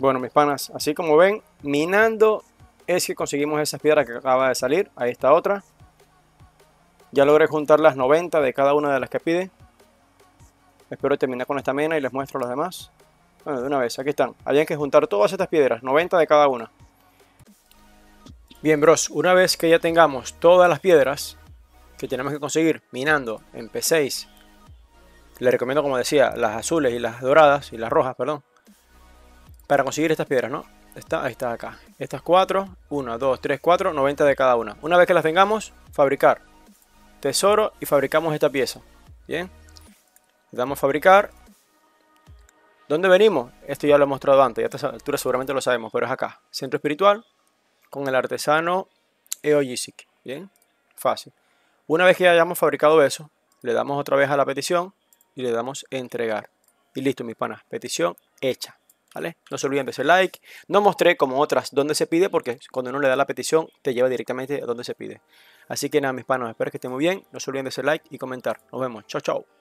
Bueno, mis panas, así como ven, minando es que conseguimos esas piedras que acaba de salir. Ahí está otra. Ya logré juntar las 90 de cada una de las que pide. Espero terminar con esta mina y les muestro las demás. Bueno, de una vez, aquí están. Habían que juntar todas estas piedras, 90 de cada una. Bien, bros, una vez que ya tengamos todas las piedras que tenemos que conseguir minando en P6, les recomiendo, como decía, las azules y las doradas, y las rojas, perdón, para conseguir estas piedras, ¿no? Ahí está acá. Estas 4, 1, 2, 3, 4, 90 de cada una. Una vez que las tengamos, fabricar tesoro y fabricamos esta pieza. Bien, le damos a fabricar. ¿Dónde venimos? Esto ya lo he mostrado antes, ya a esta altura seguramente lo sabemos, pero es acá. Centro espiritual con el artesano Eoyisic. Bien, fácil. Una vez que ya hayamos fabricado eso, le damos otra vez a la petición y le damos entregar. Y listo, mis panas, petición hecha. ¿Vale? No se olviden de ese like. No mostré como otras dónde se pide porque cuando uno le da la petición te lleva directamente a donde se pide. Así que nada, mis panos, espero que estén muy bien. No se olviden de ese like y comentar. Nos vemos. Chao, chao.